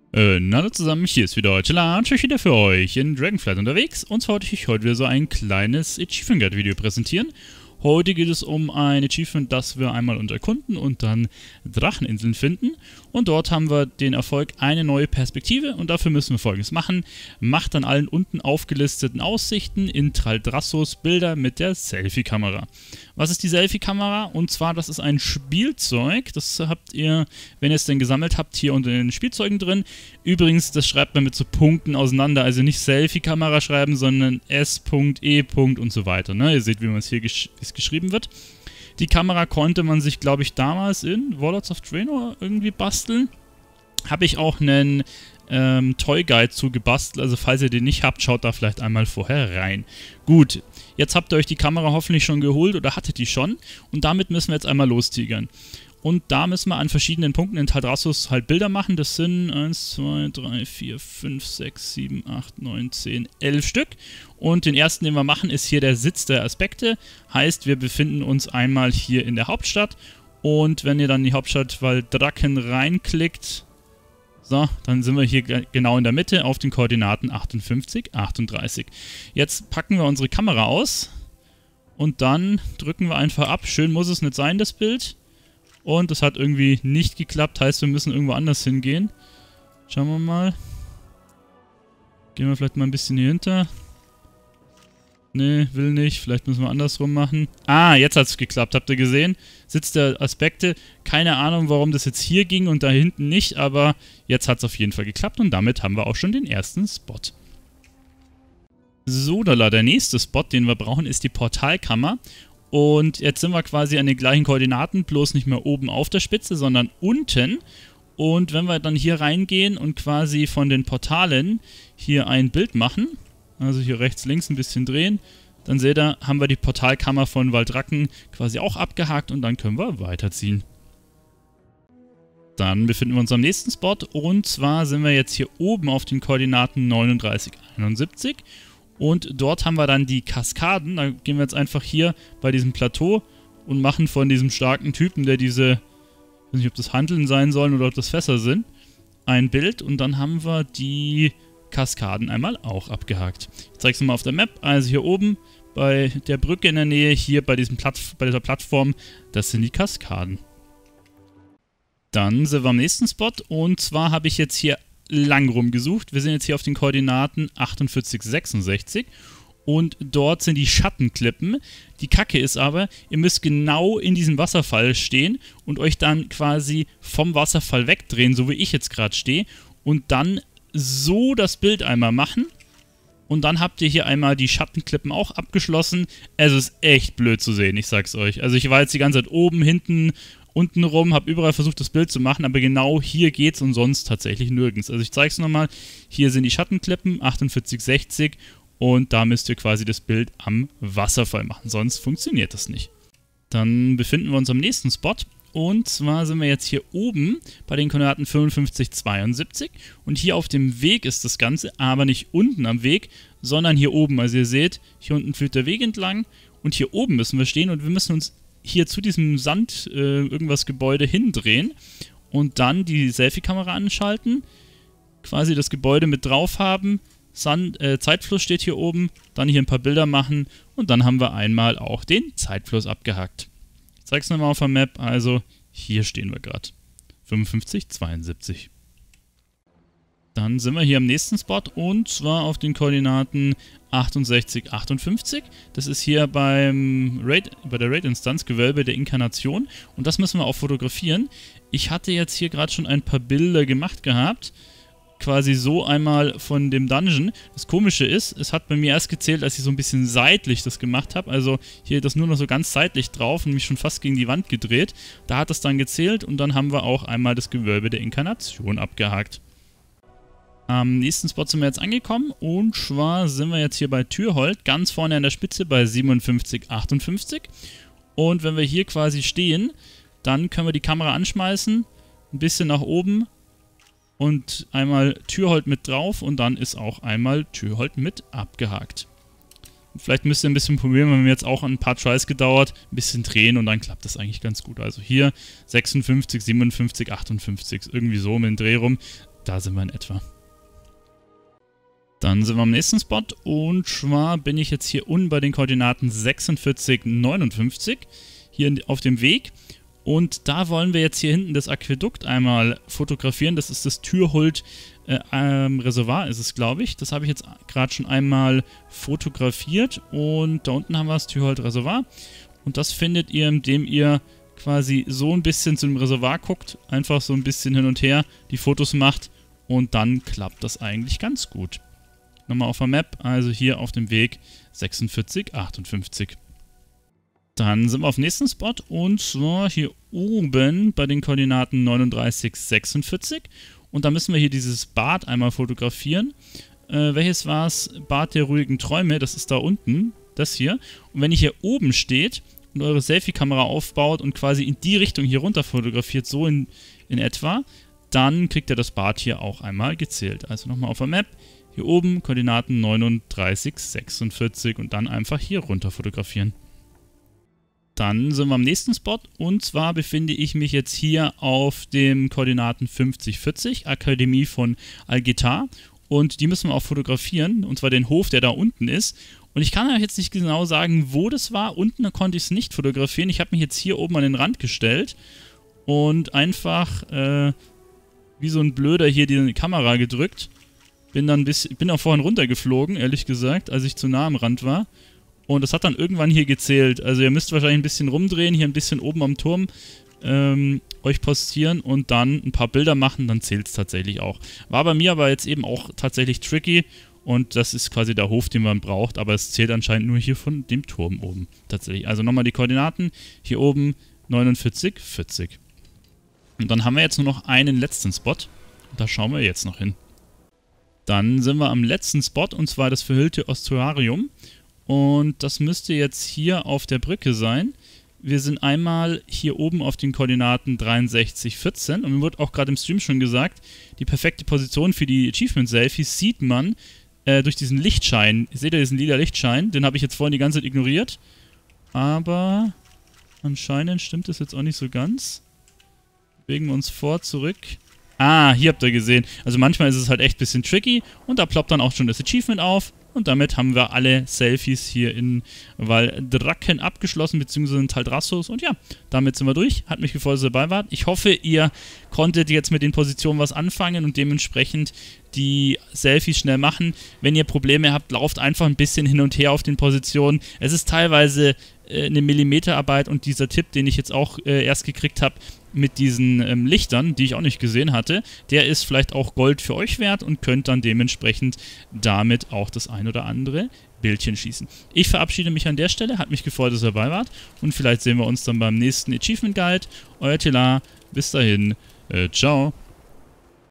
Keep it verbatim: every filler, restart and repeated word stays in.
Äh, na hallo zusammen, hier ist wieder heute Large, ich wieder für euch in Dragonflight unterwegs und zwar wollte ich euch heute wieder so ein kleines Achievement Guide Video präsentieren. Heute geht es um ein Achievement, das wir einmal unterkunden und dann Dracheninseln finden. Und dort haben wir den Erfolg eine neue Perspektive und dafür müssen wir Folgendes machen. Macht dann allen unten aufgelisteten Aussichten in Thaldrassos Bilder mit der Selfie-Kamera. Was ist die Selfie-Kamera? Und zwar, das ist ein Spielzeug, das habt ihr, wenn ihr es denn gesammelt habt, hier unter den Spielzeugen drin. Übrigens, das schreibt man mit so Punkten auseinander, also nicht Selfie-Kamera schreiben, sondern S E und so weiter. Ne? Ihr seht, wie man es hier gesch wie es geschrieben wird. Die Kamera konnte man sich, glaube ich, damals in Warlords of Draenor irgendwie basteln. Habe ich auch einen ähm, Toy Guide zu gebastelt, also falls ihr den nicht habt, schaut da vielleicht einmal vorher rein. Gut, jetzt habt ihr euch die Kamera hoffentlich schon geholt oder hattet die schon und damit müssen wir jetzt einmal lostigern. Und da müssen wir an verschiedenen Punkten in Thaldrassos halt Bilder machen. Das sind eins, zwei, drei, vier, fünf, sechs, sieben, acht, neun, zehn, elf Stück. Und den ersten, den wir machen, ist hier der Sitz der Aspekte. Heißt, wir befinden uns einmal hier in der Hauptstadt. Und wenn ihr dann in die Hauptstadt Valdrakken reinklickt, so, dann sind wir hier genau in der Mitte auf den Koordinaten achtundfünfzig, achtunddreißig. Jetzt packen wir unsere Kamera aus. Und dann drücken wir einfach ab. Schön muss es nicht sein, das Bild. Und das hat irgendwie nicht geklappt, heißt wir müssen irgendwo anders hingehen. Schauen wir mal. Gehen wir vielleicht mal ein bisschen hier hinter. Ne, will nicht. Vielleicht müssen wir andersrum machen. Ah, jetzt hat es geklappt. Habt ihr gesehen? Sitz der Aspekte. Keine Ahnung, warum das jetzt hier ging und da hinten nicht, aber jetzt hat es auf jeden Fall geklappt und damit haben wir auch schon den ersten Spot. So, da der nächste Spot, den wir brauchen, ist die Portalkammer. Und jetzt sind wir quasi an den gleichen Koordinaten, bloß nicht mehr oben auf der Spitze, sondern unten. Und wenn wir dann hier reingehen und quasi von den Portalen hier ein Bild machen, also hier rechts, links ein bisschen drehen, dann seht ihr, haben wir die Portalkammer von Valdrakken quasi auch abgehakt und dann können wir weiterziehen. Dann befinden wir uns am nächsten Spot und zwar sind wir jetzt hier oben auf den Koordinaten neununddreißig, einundsiebzig. Und dort haben wir dann die Kaskaden. Da gehen wir jetzt einfach hier bei diesem Plateau und machen von diesem starken Typen, der diese, ich weiß nicht, ob das Hanteln sein sollen oder ob das Fässer sind, ein Bild. Und dann haben wir die Kaskaden einmal auch abgehakt. Ich zeige es nochmal auf der Map. Also hier oben bei der Brücke in der Nähe, hier bei, diesem Platt, bei dieser Plattform, das sind die Kaskaden. Dann sind wir am nächsten Spot. Und zwar habe ich jetzt hier lang rumgesucht. Wir sind jetzt hier auf den Koordinaten achtundvierzig, sechsundsechzig und dort sind die Schattenklippen. Die Kacke ist aber, ihr müsst genau in diesem Wasserfall stehen und euch dann quasi vom Wasserfall wegdrehen, so wie ich jetzt gerade stehe und dann so das Bild einmal machen und dann habt ihr hier einmal die Schattenklippen auch abgeschlossen. Es ist echt blöd zu sehen, ich sag's euch. Also ich war jetzt die ganze Zeit oben, hinten, unten rum, habe überall versucht, das Bild zu machen, aber genau hier geht's und sonst tatsächlich nirgends. Also ich zeige es nochmal. Hier sind die Schattenklippen, achtundvierzig, sechzig und da müsst ihr quasi das Bild am Wasserfall machen, sonst funktioniert das nicht. Dann befinden wir uns am nächsten Spot und zwar sind wir jetzt hier oben bei den Koordinaten fünfundfünfzig, zweiundsiebzig und hier auf dem Weg ist das Ganze, aber nicht unten am Weg, sondern hier oben. Also ihr seht, hier unten führt der Weg entlang und hier oben müssen wir stehen und wir müssen uns hier zu diesem Sand äh, irgendwas Gebäude hindrehen und dann die Selfie-Kamera anschalten, quasi das Gebäude mit drauf haben, Sand, äh, Zeitfluss steht hier oben, dann hier ein paar Bilder machen und dann haben wir einmal auch den Zeitfluss abgehakt. Ich zeige es nochmal auf der Map, also hier stehen wir gerade. fünfundfünfzig, zweiundsiebzig. Dann sind wir hier am nächsten Spot und zwar auf den Koordinaten achtundsechzig, achtundfünfzig. Das ist hier beim Raid, bei der Raid-Instanz Gewölbe der Inkarnation und das müssen wir auch fotografieren. Ich hatte jetzt hier gerade schon ein paar Bilder gemacht gehabt, quasi so einmal von dem Dungeon. Das Komische ist, es hat bei mir erst gezählt, als ich so ein bisschen seitlich das gemacht habe, also hier das nur noch so ganz seitlich drauf und mich schon fast gegen die Wand gedreht. Da hat es dann gezählt und dann haben wir auch einmal das Gewölbe der Inkarnation abgehakt. Am nächsten Spot sind wir jetzt angekommen und zwar sind wir jetzt hier bei Türholt, ganz vorne an der Spitze bei siebenundfünfzig, achtundfünfzig und wenn wir hier quasi stehen, dann können wir die Kamera anschmeißen, ein bisschen nach oben und einmal Türholt mit drauf und dann ist auch einmal Türholt mit abgehakt. Vielleicht müsst ihr ein bisschen probieren, wenn wir jetzt auch ein paar Tries gedauert, ein bisschen drehen und dann klappt das eigentlich ganz gut. Also hier sechsundfünfzig, siebenundfünfzig, achtundfünfzig, irgendwie so um den Dreh rum. Da sind wir in etwa. Dann sind wir am nächsten Spot und zwar bin ich jetzt hier unten bei den Koordinaten sechsundvierzig, neunundfünfzig, hier auf dem Weg. Und da wollen wir jetzt hier hinten das Aquädukt einmal fotografieren. Das ist das Türholt äh, ähm, Reservoir, ist es, glaube ich. Das habe ich jetzt gerade schon einmal fotografiert. Und da unten haben wir das Türholt Reservoir. Und das findet ihr, indem ihr quasi so ein bisschen zu dem Reservoir guckt, einfach so ein bisschen hin und her die Fotos macht und dann klappt das eigentlich ganz gut. Nochmal auf der Map, also hier auf dem Weg sechsundvierzig, achtundfünfzig. Dann sind wir auf dem nächsten Spot und zwar hier oben bei den Koordinaten neununddreißig, sechsundvierzig und da müssen wir hier dieses Bad einmal fotografieren. Äh, welches war es? Bad der ruhigen Träume, das ist da unten, das hier. Und wenn ihr hier oben steht und eure Selfie-Kamera aufbaut und quasi in die Richtung hier runter fotografiert, so in, in etwa, dann kriegt ihr das Bad hier auch einmal gezählt. Also nochmal auf der Map, hier oben Koordinaten neununddreißig, sechsundvierzig und dann einfach hier runter fotografieren. Dann sind wir am nächsten Spot und zwar befinde ich mich jetzt hier auf dem Koordinaten fünfzig, vierzig, Akademie von Algetar und die müssen wir auch fotografieren und zwar den Hof, der da unten ist. Und ich kann euch jetzt nicht genau sagen, wo das war. Unten konnte ich es nicht fotografieren. Ich habe mich jetzt hier oben an den Rand gestellt und einfach äh, wie so ein Blöder hier die Kamera gedrückt. Bin dann bis, bin auch vorhin runtergeflogen, ehrlich gesagt, als ich zu nah am Rand war. Und das hat dann irgendwann hier gezählt. Also ihr müsst wahrscheinlich ein bisschen rumdrehen, hier ein bisschen oben am Turm ähm, euch postieren und dann ein paar Bilder machen, dann zählt es tatsächlich auch. War bei mir aber jetzt eben auch tatsächlich tricky. Und das ist quasi der Hof, den man braucht, aber es zählt anscheinend nur hier von dem Turm oben tatsächlich. Also nochmal die Koordinaten, hier oben neunundvierzig, vierzig. Und dann haben wir jetzt nur noch einen letzten Spot. Und da schauen wir jetzt noch hin. Dann sind wir am letzten Spot und zwar das verhüllte Ostuarium. Und das müsste jetzt hier auf der Brücke sein. Wir sind einmal hier oben auf den Koordinaten dreiundsechzig, vierzehn und mir wurde auch gerade im Stream schon gesagt, die perfekte Position für die Achievement-Selfies sieht man Äh, durch diesen Lichtschein. Seht ihr diesen lila Lichtschein? Den habe ich jetzt vorhin die ganze Zeit ignoriert. Aber anscheinend stimmt das jetzt auch nicht so ganz. Bewegen wir uns vor, zurück. Ah, hier habt ihr gesehen. Also manchmal ist es halt echt ein bisschen tricky. Und da ploppt dann auch schon das Achievement auf. Und damit haben wir alle Selfies hier in Valdrakken abgeschlossen, beziehungsweise in Taldrassos. Und ja, damit sind wir durch. Hat mich gefreut, dass ihr dabei wart. Ich hoffe, ihr konntet jetzt mit den Positionen was anfangen und dementsprechend die Selfies schnell machen. Wenn ihr Probleme habt, lauft einfach ein bisschen hin und her auf den Positionen. Es ist teilweise äh, eine Millimeterarbeit und dieser Tipp, den ich jetzt auch äh, erst gekriegt habe, mit diesen ähm, Lichtern, die ich auch nicht gesehen hatte, der ist vielleicht auch Gold für euch wert und könnt dann dementsprechend damit auch das ein oder andere Bildchen schießen. Ich verabschiede mich an der Stelle, hat mich gefreut, dass ihr dabei wart und vielleicht sehen wir uns dann beim nächsten Achievement Guide. Euer Telar, bis dahin, äh, ciao.